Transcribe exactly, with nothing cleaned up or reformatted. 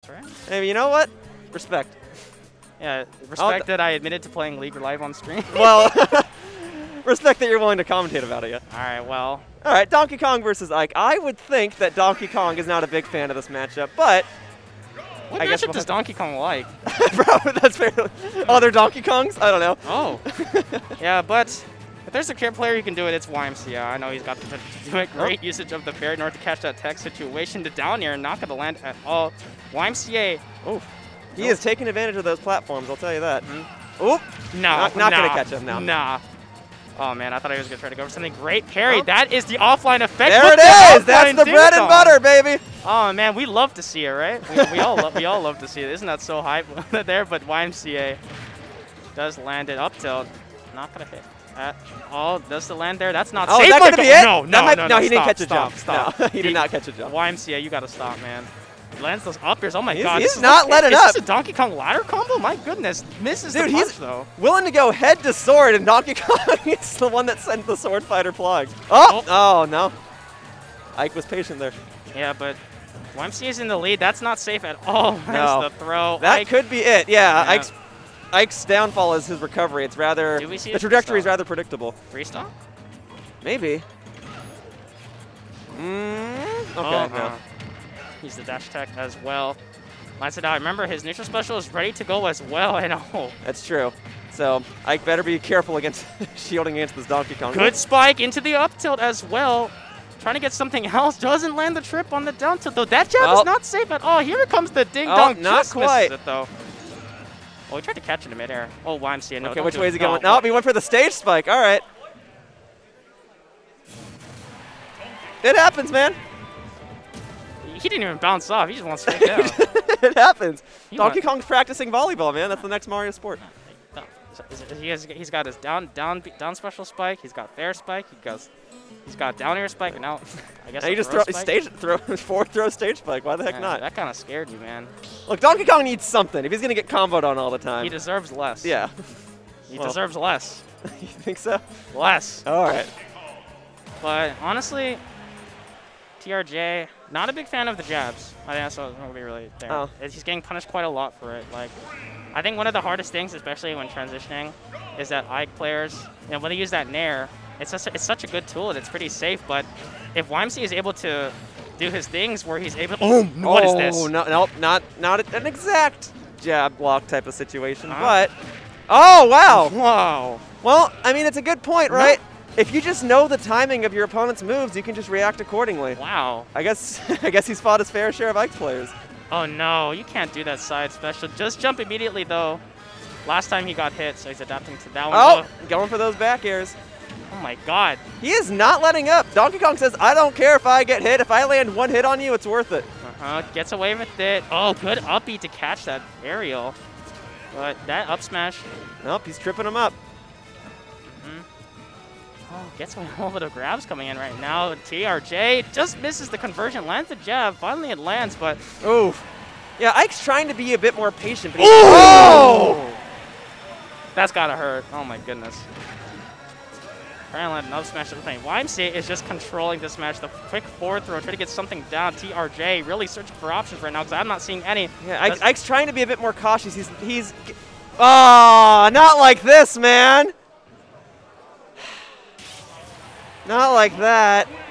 right? Hey, you know what? Respect. Yeah, respect that I admitted to playing League live on stream. Well, respect that you're willing to commentate about it, yeah. All right, well. All right, Donkey Kong versus Ike. I would think that Donkey Kong is not a big fan of this matchup, but what I matchup guess we'll does Donkey Kong like? Bro, that's fair. Other Donkey Kongs? I don't know. Oh. Yeah, but if there's a care player who can do it, it's Y M C A. I know he's got the potential to do it. Great oh. usage of the fair in order to catch that tech situation to down air and not going to land at all. Y M C A. Oof. He oh. is taking advantage of those platforms, I'll tell you that. Mm-hmm. Oop. No. Not, not nah, going to catch him now. Nah. Oh, man, I thought I was going to try to go for something great. Parry, oh. that is the offline effect. There Look it is. That's the bread and butter, baby. Oh, man, we love to see it, right? We, we, all, love, we all love to see it. Isn't that so hype there? But Y M C A does land it up tilt. Not going to hit. At all. Does the land there? That's not oh, safe. Is that going to be it? No, no, might, no, no, no. he Stop, didn't catch a stop, jump. Stop. No, he did not catch a jump. Y M C A, you got to stop, man. Lands those up airs. Oh my he's, god. He's not like, letting is up. Is this a Donkey Kong ladder combo? My goodness. Misses Dude, the punch, he's though. willing to go head to sword, and Donkey Kong is the one that sent the sword fighter flying. Oh! Oh, no. Ike was patient there. Yeah, but Y M C A's in the lead. That's not safe at all. No. The throw. That Ike. could be it. Yeah, yeah. Ike's, Ike's downfall is his recovery. It's rather, we see the trajectory is rather predictable. Free stop? Maybe. Mm, okay, oh, no. uh, he's the dash tech as well. Lands it out. Remember, his neutral special is ready to go as well. I know. That's true. So Ike better be careful against shielding against this Donkey Kong. Good spike into the up tilt as well. Trying to get something else. Doesn't land the trip on the down tilt, though. That jab oh. is not safe at all. Here comes the ding oh, dong. Not Just quite. misses it, though. Oh, he tried to catch it in midair. Oh, Y M C A. No, okay, which way is he going? No, nope, he went for the stage spike. All right. It happens, man. He didn't even bounce off. He just went straight down. It happens. He Donkey went. Kong's practicing volleyball, man. That's the next Mario sport. He has, he's got his down down down special spike. He's got fair spike. He goes. He's got down air spike. And now, I guess. Now you just throw stage throw four throw stage spike. Why the heck yeah, not? That kind of scared you, man. Look, Donkey Kong needs something. If he's gonna get comboed on all the time, he deserves less. Yeah. He well. deserves less. You think so? Less. All right. But honestly, T R J, not a big fan of the jabs. I think that's what will be really there. Oh. He's getting punished quite a lot for it. Like, I think one of the hardest things, especially when transitioning, is that Ike players, you know, when they use that Nair, it's just, it's such a good tool and it's pretty safe. But if Y M C is able to do his things where he's able, oh, what is this? Oh no, nope, not not an exact jab block type of situation, uh-huh. but oh wow, wow. Well, I mean, it's a good point, right? No. If you just know the timing of your opponent's moves, you can just react accordingly. Wow. I guess I guess he's fought his fair share of Ike players. Oh no, you can't do that side special. Just jump immediately though. Last time he got hit, so he's adapting to that one. Oh, going for those back airs. Oh my god. He is not letting up. Donkey Kong says, I don't care if I get hit. If I land one hit on you, it's worth it. Uh-huh, gets away with it. Oh, good up B to catch that aerial. But that up smash. Nope, he's tripping him up. Oh, gets a little bit of grabs coming in right now. T R J just misses the conversion, lands the jab. Finally it lands, but... Oof. Yeah, Ike's trying to be a bit more patient. But oh! That's gotta hurt. Oh my goodness. Trying to land another smash at the plane. Y M C A is just controlling the smash. The quick forward throw, trying to get something down. T R J really searching for options right now because I'm not seeing any. Yeah, Ike, Ike's trying to be a bit more cautious. He's... he's oh, not like this, man. Not like that.